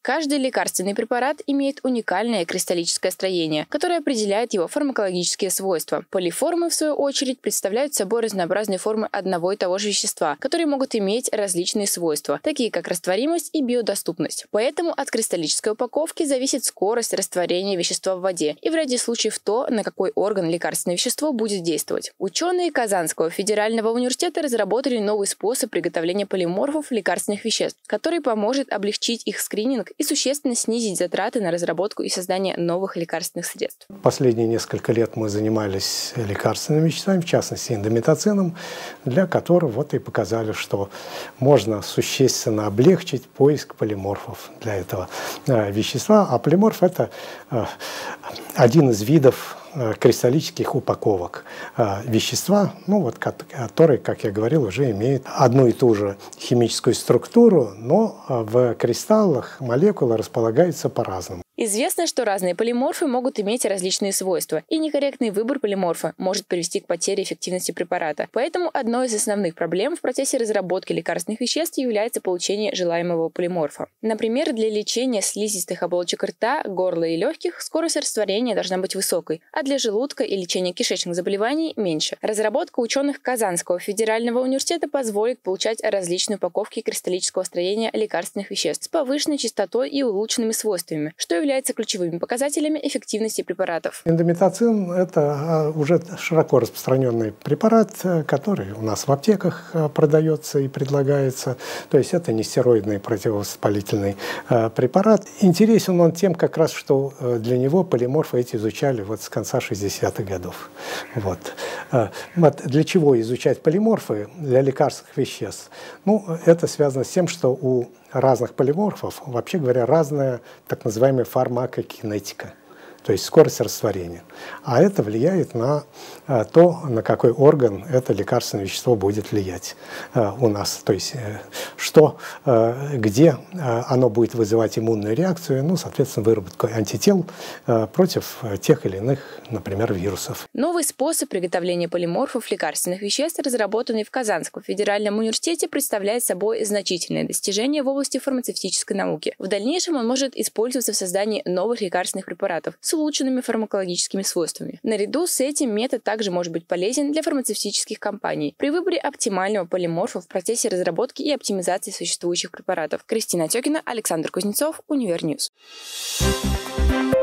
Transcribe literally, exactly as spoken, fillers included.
Каждый лекарственный препарат имеет уникальное кристаллическое строение, которое определяет его фармакологические свойства. Полиформы, в свою очередь, представляют собой разнообразные формы одного и того же вещества, которые могут иметь различные свойства, такие как растворимость и биодоступность. Поэтому от кристаллической упаковки зависит скорость растворения вещества в воде и в ряде случаев то, на какой орган лекарственное вещество будет действовать. Ученые Казанского федерального университета разработали новый способ приготовления полиморфов лекарственных веществ, который поможет облегчить их скрининг и существенно снизить затраты на разработку и создание новых лекарственных средств. Последние несколько лет мы занимались лекарственными веществами, в частности индометацином, для которого вот и показали, что можно существенно облегчить поиск полиморфов для этого э, вещества. А полиморф – это э, один из видов кристаллических упаковок э, вещества, ну, вот, которые, как я говорил, уже имеют одну и ту же химическую структуру, но в кристаллах молекулы располагаются по-разному. Известно, что разные полиморфы могут иметь различные свойства, и некорректный выбор полиморфа может привести к потере эффективности препарата. Поэтому одной из основных проблем в процессе разработки лекарственных веществ является получение желаемого полиморфа. Например, для лечения слизистых оболочек рта, горла и легких скорость растворения должна быть высокой, а для желудка и лечения кишечных заболеваний – меньше. Разработка ученых Казанского федерального университета позволит получать различные упаковки кристаллического строения лекарственных веществ с повышенной частотой и улучшенными свойствами, что является ключевыми показателями эффективности препаратов. Индометацин – это уже широко распространенный препарат, который у нас в аптеках продается и предлагается. То есть это нестероидный противовоспалительный препарат. Интересен он тем, как раз, что для него полиморфы эти изучали вот с конца шестидесятых годов. Вот. Вот для чего изучать полиморфы для лекарственных веществ? Ну, это связано с тем, что у разных полиморфов, вообще говоря, разная так называемая фармакокинетика, то есть скорость растворения. А это влияет на а, то, на какой орган это лекарственное вещество будет влиять а, у нас. То есть э, что, э, где э, оно будет вызывать иммунную реакцию, ну, соответственно, выработку антител э, против тех или иных, например, вирусов. Новый способ приготовления полиморфов лекарственных веществ, разработанный в Казанском федеральном университете, представляет собой значительное достижение в области фармацевтической науки. В дальнейшем он может использоваться в создании новых лекарственных препаратов с улучшенными фармакологическими свойствами. Наряду с этим метод также может быть полезен для фармацевтических компаний при выборе оптимального полиморфа в процессе разработки и оптимизации существующих препаратов. Кристина Отекина, Александр Кузнецов, Универньюз.